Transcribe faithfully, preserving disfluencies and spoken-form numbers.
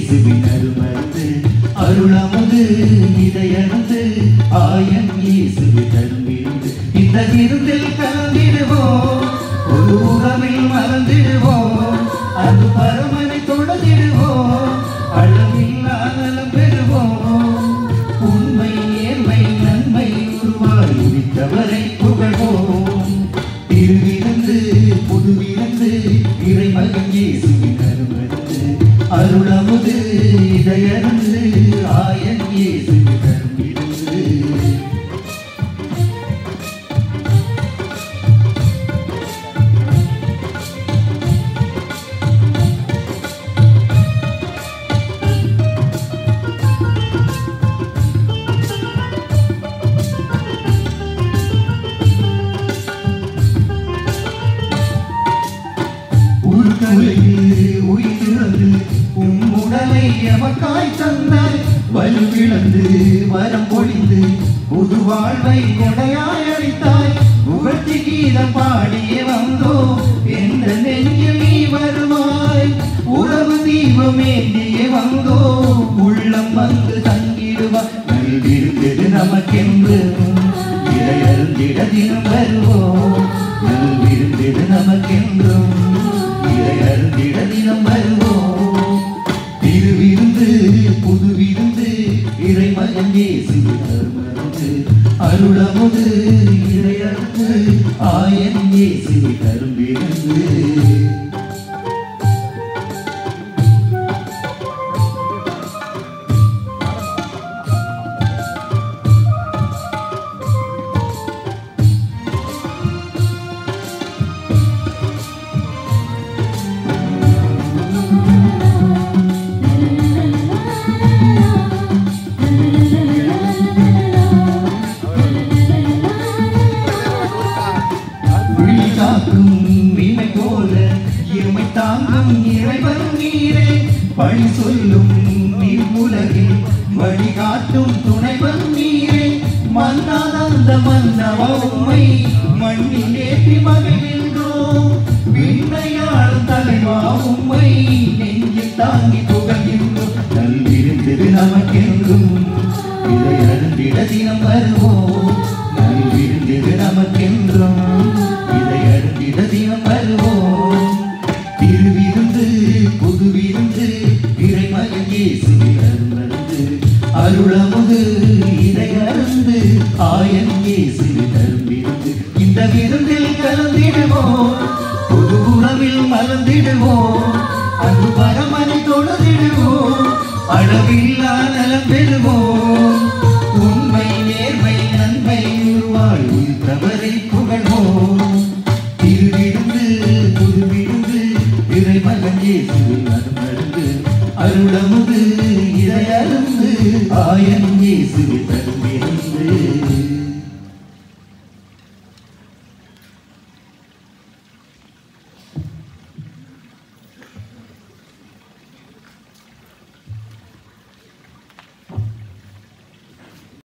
இயேசுவின் அருமருந்து அருளமுது இதையறந்து ஆயன் இயேசுவின் அருமிருந்து இந்த விருந்தில் கலந்திடுவோம் ஒரு உறவில் மறந்திடுவோம் அது பரமனை தொழுதிடுவோம் அளவில்லா நலம் பெறுவோம் உண்மை நேர்மை நன்மை உருவாய் உதித்தவரை புகழ்வோம் திருவிருந்து புதுவிருந்து இறைமகன் இயேசுவின் அருமருந்து அருளமுது இதையறந்து ஆயன் இயேசுவின் அருமிருந்து உம்முடலை எமக்காய் தந்தாய் வலுவிழந்து வரம் பொழிந்து புது வாழ்வை கொடையாய் அளித்தாய் புகழ்ச்சி கீதம் பாடிய வந்தோ என்ற நெஞ்சில் நீ வருவாய் உறவு தீபம் ஏந்திய வந்தோ உள்ளம் வந்து தங்கிடுவாய் நல்விருந்தது நமக்கென்று இதையருந்திட தினம் வருவோம் நல்விருந்தது நமக்கென்றும் இதையருந்திட தினம் வருவோம் திருவிருந்து புதுவிருந்து இறைமகன் இயேசுவின் அருமருந்து அருளமுது இதையறுத்து ஆயன் இயேசுவின் அரும்பிருந்து பழி சொல்லும் உலகில் வழிகாட்டும் துணைவன் நீரே மன்னாத மன்னவ உம்மை மண்ணில் ஏற்றி மகிழ்கின்றோம் விண்ணையாளும் தலைவா உம்மை நெஞ்சில் தாங்கி புகழ்கின்றோம் நல்விருந்தது நமக்கென்றும் இதை அருந்திட தினம் வருவோம் நல்விருந்தது நமக்கென்றும் இதை அருந்திட தினம் வருவோம் திருவிருந்து புதுவிருந்து இறைமகன் இயேசுவின் அருமருந்து அருளமுது இதையறந்து ஆயன் இயேசுவின் அருமிருந்து இந்த விருந்தில் கலந்திடுவோம் புது உறவில் மறந்திடுவோம் அன்பு பரமனை தொழுதிடுவோம் அளவில்லா நலம் பெறுவோம் உண்மை நேர்மை நன்மை உருவாய் உயிர்த்தவரை